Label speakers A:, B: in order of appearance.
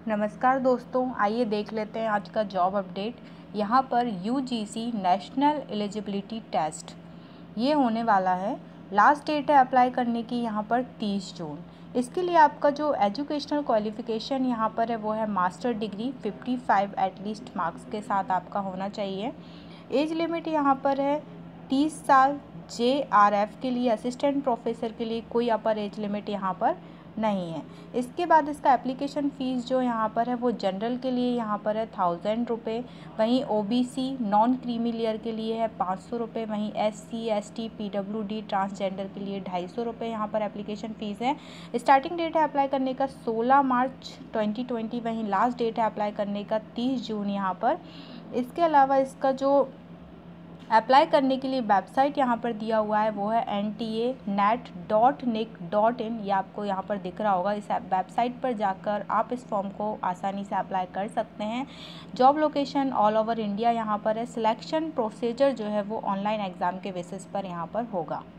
A: नमस्कार दोस्तों, आइए देख लेते हैं आज का जॉब अपडेट। यहाँ पर यूजीसी नेशनल एलिजिबिलिटी टेस्ट ये होने वाला है। लास्ट डेट है अप्लाई करने की यहाँ पर 30 जून। इसके लिए आपका जो एजुकेशनल क्वालिफ़िकेशन यहाँ पर है वो है मास्टर डिग्री 55 एटलीस्ट मार्क्स के साथ आपका होना चाहिए। एज लिमिट यहाँ पर है 30 साल। JRF के लिए, असिस्टेंट प्रोफेसर के लिए कोई अपर एज लिमिट यहाँ पर नहीं है। इसके बाद इसका एप्लीकेशन फ़ीस जो यहाँ पर है वो जनरल के लिए यहाँ पर है 1000 रुपये, वहीं OBC नॉन क्रीमी लेयर के लिए है 500 रुपये, वहीं SC ST PWD ट्रांसजेंडर के लिए 250 रुपये यहाँ पर एप्लीकेशन फ़ीस है। स्टार्टिंग डेट है अप्लाई करने का 16 मार्च 2020, वहीं लास्ट डेट है अप्लाई करने का 30 जून यहाँ पर। इसके अलावा इसका जो अप्लाई करने के लिए वेबसाइट यहाँ पर दिया हुआ है वो है nta.net.nic.in। ये आपको यहाँ पर दिख रहा होगा। इस वेबसाइट पर जाकर आप इस फॉर्म को आसानी से अप्लाई कर सकते हैं। Job location all over India यहाँ पर है। सिलेक्शन प्रोसीजर जो है वो ऑनलाइन एग्ज़ाम के बेसिस पर यहाँ पर होगा।